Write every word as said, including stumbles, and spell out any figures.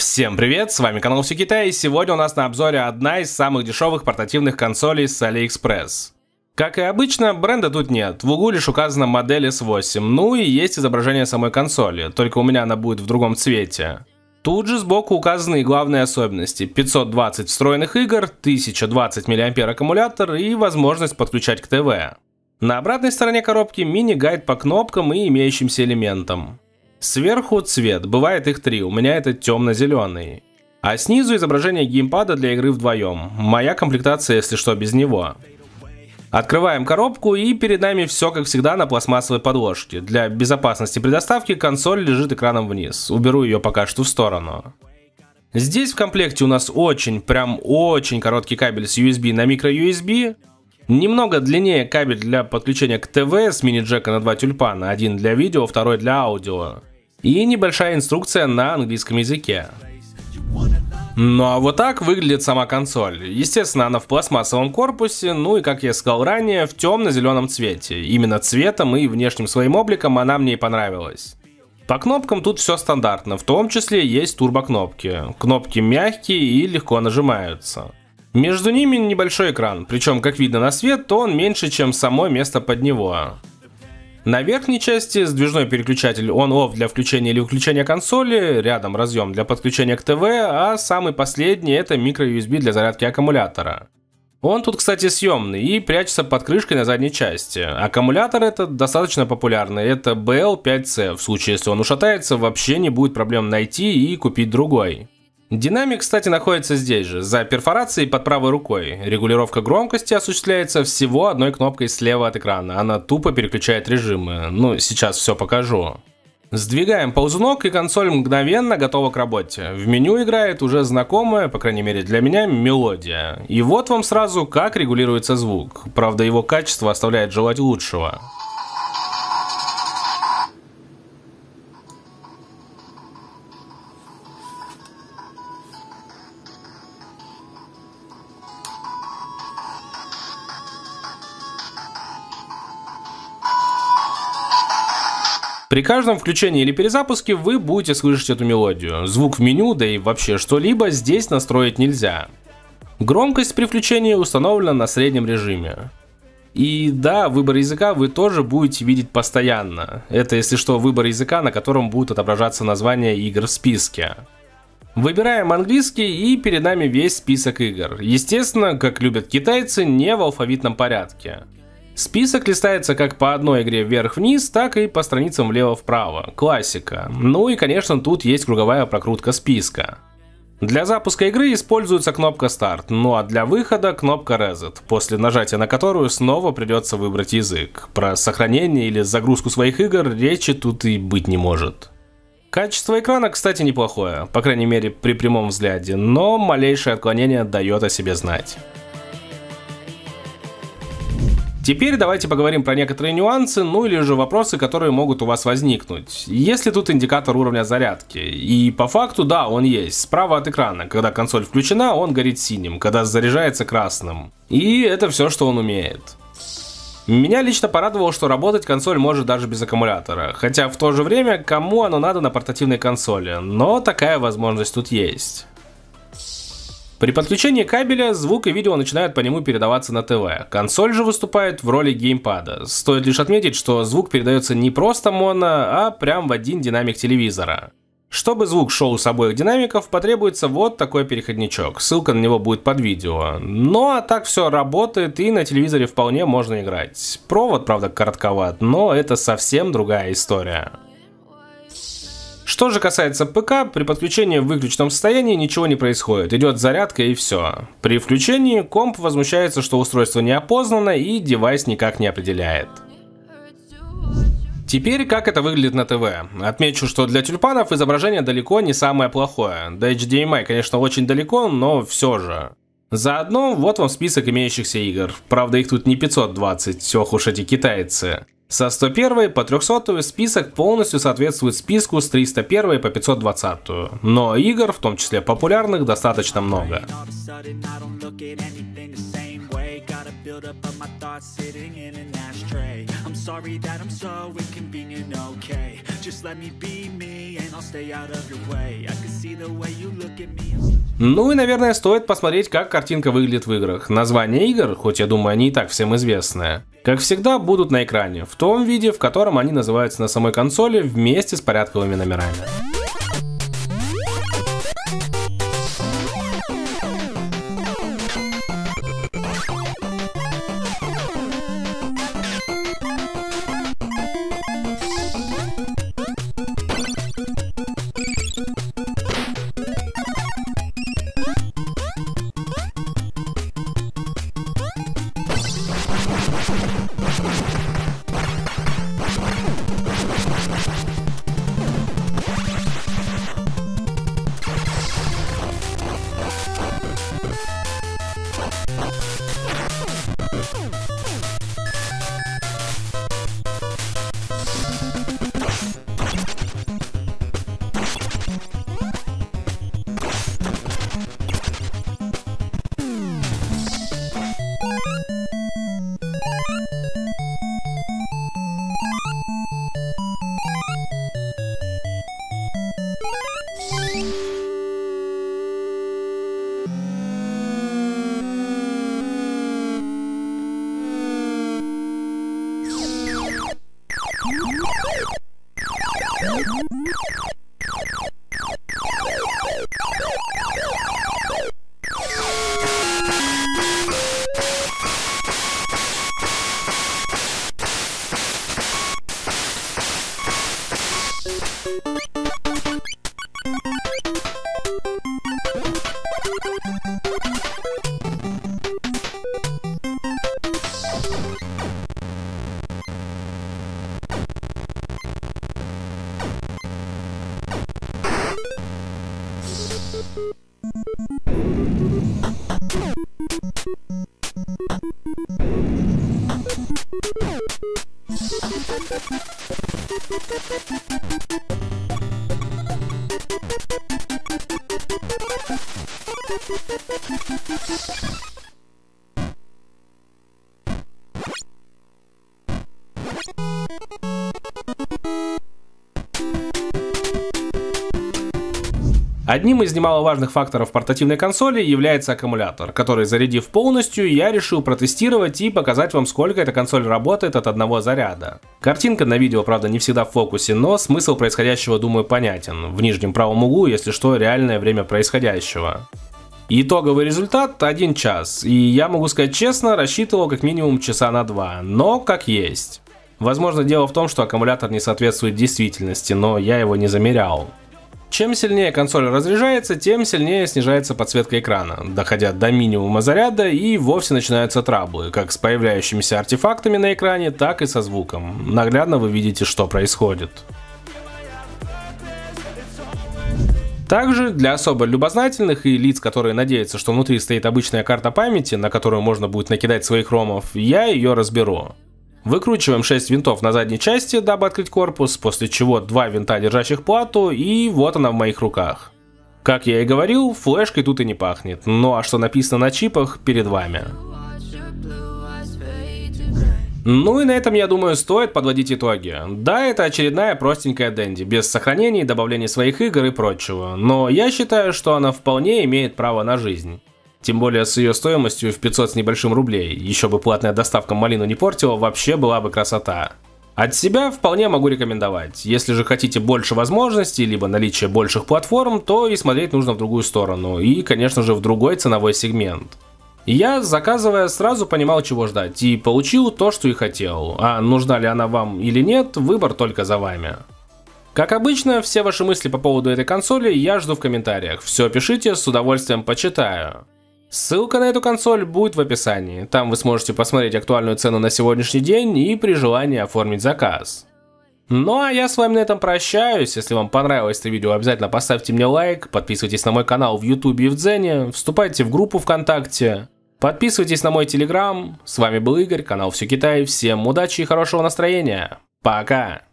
Всем привет, с вами канал Все Китай, и сегодня у нас на обзоре одна из самых дешевых портативных консолей с AliExpress. Как и обычно, бренда тут нет, в углу лишь указана модель эс восемь, ну и есть изображение самой консоли, только у меня она будет в другом цвете. Тут же сбоку указаны и главные особенности: пятьсот двадцать встроенных игр, тысяча двадцать миллиампер аккумулятор и возможность подключать к ТВ. На обратной стороне коробки мини-гайд по кнопкам и имеющимся элементам. Сверху цвет, бывает их три, у меня это темно-зеленый. А снизу изображение геймпада для игры вдвоем. Моя комплектация, если что, без него. Открываем коробку, и перед нами все как всегда на пластмассовой подложке. Для безопасности при доставке консоль лежит экраном вниз. Уберу ее пока что в сторону. Здесь в комплекте у нас очень, прям очень короткий кабель с ю эс би на микро-ю эс би. Немного длиннее кабель для подключения к ТВ с мини-джека на два тюльпана. Один для видео, второй для аудио. И небольшая инструкция на английском языке. Ну а вот так выглядит сама консоль. Естественно, она в пластмассовом корпусе, ну и, как я сказал ранее, в темно-зеленом цвете. Именно цветом и внешним своим обликом она мне и понравилась. По кнопкам тут все стандартно, в том числе есть турбокнопки. Кнопки мягкие и легко нажимаются. Между ними небольшой экран, причем, как видно на свет, то он меньше, чем само место под него. На верхней части сдвижной переключатель он-офф для включения или выключения консоли, рядом разъем для подключения к ТВ, а самый последний это микро-ю эс би для зарядки аккумулятора. Он тут, кстати, съемный и прячется под крышкой на задней части. Аккумулятор этот достаточно популярный, это би эл пять си, в случае, если он ушатается, вообще не будет проблем найти и купить другой. Динамик, кстати, находится здесь же, за перфорацией под правой рукой. Регулировка громкости осуществляется всего одной кнопкой слева от экрана. Она тупо переключает режимы. Ну, сейчас все покажу. Сдвигаем ползунок, и консоль мгновенно готова к работе. В меню играет уже знакомая, по крайней мере для меня, мелодия. И вот вам сразу, как регулируется звук. Правда, его качество оставляет желать лучшего. При каждом включении или перезапуске вы будете слышать эту мелодию. Звук в меню, да и вообще что-либо здесь настроить нельзя. Громкость при включении установлена на среднем режиме. И да, выбор языка вы тоже будете видеть постоянно. Это, если что, выбор языка, на котором будут отображаться названия игр в списке. Выбираем английский, и перед нами весь список игр. Естественно, как любят китайцы, не в алфавитном порядке. Список листается как по одной игре вверх-вниз, так и по страницам влево-вправо. Классика. Ну и, конечно, тут есть круговая прокрутка списка. Для запуска игры используется кнопка старт, ну а для выхода кнопка Reset, после нажатия на которую снова придется выбрать язык. Про сохранение или загрузку своих игр речи тут и быть не может. Качество экрана, кстати, неплохое, по крайней мере при прямом взгляде, но малейшее отклонение дает о себе знать. Теперь давайте поговорим про некоторые нюансы, ну или же вопросы, которые могут у вас возникнуть. Есть ли тут индикатор уровня зарядки? И по факту, да, он есть. Справа от экрана, когда консоль включена, он горит синим, когда заряжается красным. И это все, что он умеет. Меня лично порадовало, что работать консоль может даже без аккумулятора. Хотя в то же время, кому оно надо на портативной консоли? Но такая возможность тут есть. При подключении кабеля звук и видео начинают по нему передаваться на ТВ. Консоль же выступает в роли геймпада. Стоит лишь отметить, что звук передается не просто моно, а прям в один динамик телевизора. Чтобы звук шел с обоих динамиков, потребуется вот такой переходничок. Ссылка на него будет под видео. Ну а так все работает, и на телевизоре вполне можно играть. Провод, правда, коротковат, но это совсем другая история. Что же касается ПК, при подключении в выключенном состоянии ничего не происходит, идет зарядка и все. При включении комп возмущается, что устройство не опознано и девайс никак не определяет. Теперь как это выглядит на ТВ. Отмечу, что для тюльпанов изображение далеко не самое плохое. До эйч ди эм ай, конечно, очень далеко, но все же. Заодно вот вам список имеющихся игр. Правда, их тут не пятьсот двадцать, ох уж эти китайцы. Со сто первой по трёхсотую список полностью соответствует списку с триста первой по пятьсот двадцатую, но игр, в том числе популярных, достаточно много. build up of my thoughts sitting in an ashtray. I'm sorry that I'm so inconvenient, okay. Just let me be me and I'll stay out of your way. I can see the way you look at me. Ну и, наверное, стоит посмотреть, как картинка выглядит в играх. Названия игр, хоть я думаю, они и так всем известны, как всегда, будут на экране, в том виде, в котором они называются на самой консоли, вместе с порядковыми номерами. Одним из немаловажных факторов портативной консоли является аккумулятор, который, зарядив полностью, я решил протестировать и показать вам, сколько эта консоль работает от одного заряда. Картинка на видео, правда, не всегда в фокусе, но смысл происходящего, думаю, понятен. В нижнем правом углу, если что, реальное время происходящего. Итоговый результат один час, и я могу сказать честно, рассчитывал как минимум часа на два, но как есть. Возможно, дело в том, что аккумулятор не соответствует действительности, но я его не замерял. Чем сильнее консоль разряжается, тем сильнее снижается подсветка экрана, доходя до минимума заряда, и вовсе начинаются траблы, как с появляющимися артефактами на экране, так и со звуком. Наглядно вы видите, что происходит. Также для особо любознательных и лиц, которые надеются, что внутри стоит обычная карта памяти, на которую можно будет накидать своих ромов, я ее разберу. Выкручиваем шесть винтов на задней части, дабы открыть корпус, после чего два винта, держащих плату, и вот она в моих руках. Как я и говорил, флешкой тут и не пахнет, ну а что написано на чипах, перед вами. Ну и на этом, я думаю, стоит подводить итоги. Да, это очередная простенькая Денди, без сохранений, добавления своих игр и прочего, но я считаю, что она вполне имеет право на жизнь. Тем более с ее стоимостью в пятьсот с небольшим рублей, еще бы платная доставка малину не портила, вообще была бы красота. От себя вполне могу рекомендовать. Если же хотите больше возможностей, либо наличие больших платформ, то и смотреть нужно в другую сторону, и, конечно же, в другой ценовой сегмент. Я, заказывая, сразу понимал, чего ждать, и получил то, что и хотел, а нужна ли она вам или нет, выбор только за вами. Как обычно, все ваши мысли по поводу этой консоли я жду в комментариях, все пишите, с удовольствием почитаю. Ссылка на эту консоль будет в описании, там вы сможете посмотреть актуальную цену на сегодняшний день и при желании оформить заказ. Ну а я с вами на этом прощаюсь, если вам понравилось это видео, обязательно поставьте мне лайк, подписывайтесь на мой канал в ютубе и в дзене, вступайте в группу ВКонтакте, подписывайтесь на мой телеграм, с вами был Игорь, канал Все Китай, всем удачи и хорошего настроения, пока!